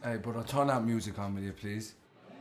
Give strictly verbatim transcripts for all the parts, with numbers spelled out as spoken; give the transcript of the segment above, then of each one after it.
Hey, brother, turn that music on with you, please.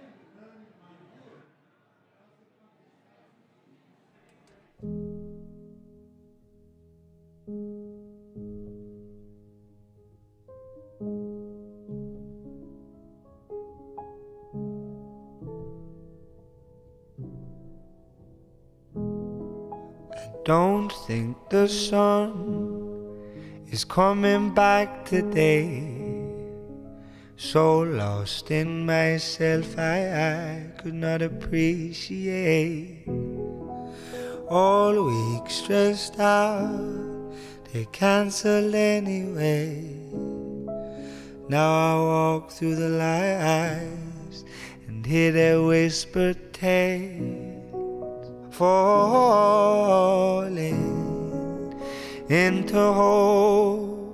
Don't think the sun is coming back today. So lost in myself I, I could not appreciate. All week stressed out, they cancel anyway. Now I walk through the lights and hear their whispered tales, falling into hope,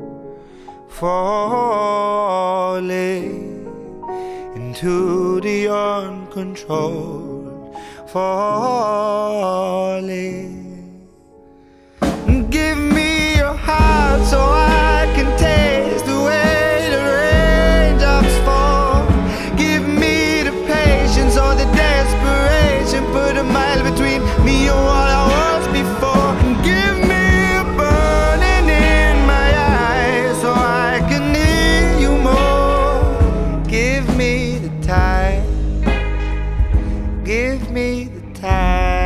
falling into the uncontrolled, falling. Give me your heart so I can taste the way the raindrops fall. Give me the patience or the desperation, put a mile between me and what I was before. Give me a burning in my eyes so I can hear you more. Give me the time, give me the time.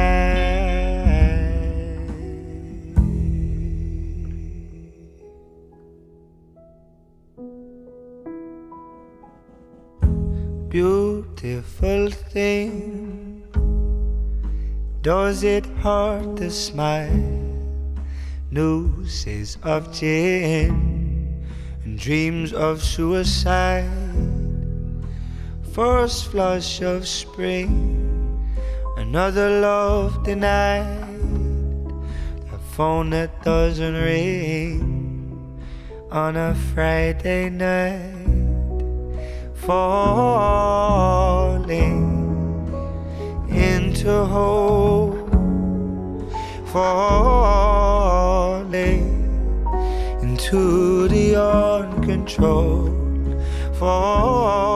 Beautiful thing, does it hurt to smile? News of gin and dreams of suicide. First flush of spring, another love denied. The phone that doesn't ring on a Friday night. Falling into hope, falling into the uncontrolled, falling.